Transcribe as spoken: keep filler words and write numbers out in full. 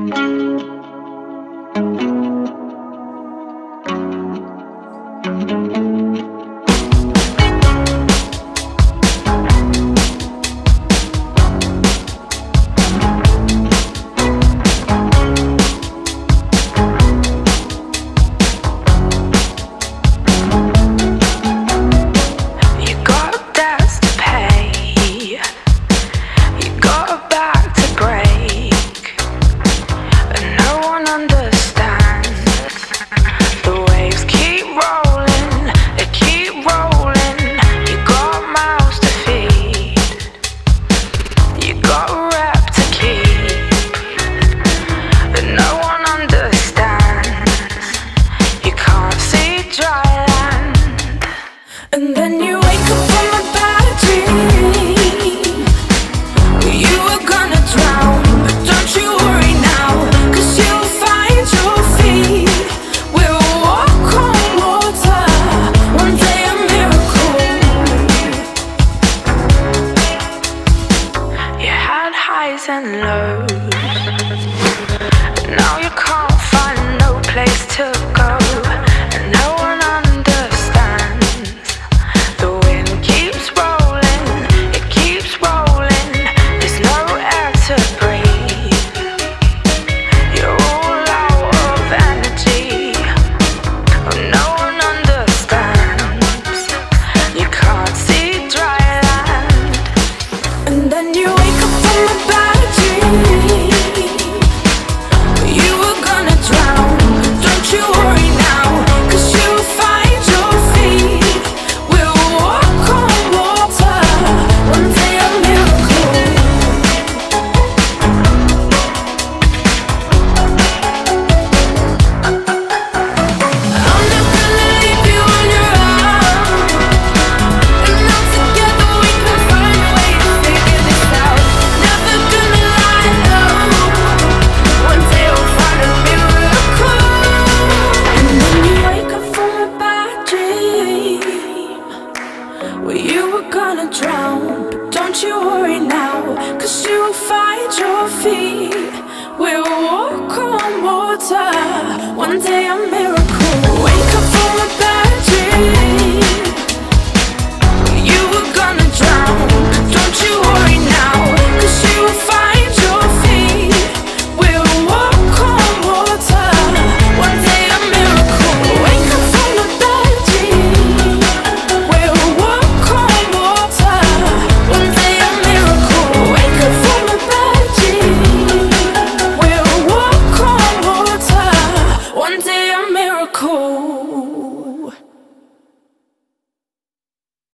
And then you wake up from a bad dream. You were gonna drown, but don't you worry now, 'cause you'll find your feet. We'll walk on water, one day a miracle. You had highs and lows, now you can't find no place to go. And no one understands. The wind keeps rolling, it keeps rolling. There's no air to breathe. You're all out of energy. Oh, no one understands. You can't see dry land. And then you wake up from a bad dream. You were gonna drown, but don't you worry now, 'cause you'll find your feet. We'll walk on water, one day a miracle. I'm not gonna leave you on your own, and now together we can find a way to figure this out. Never gonna lie low, one day we'll find a miracle. And then you wake up from a bad dream, well, you were gonna drown, but don't you worry now, 'cause you'll find your feet. We'll walk on water, one day a miracle.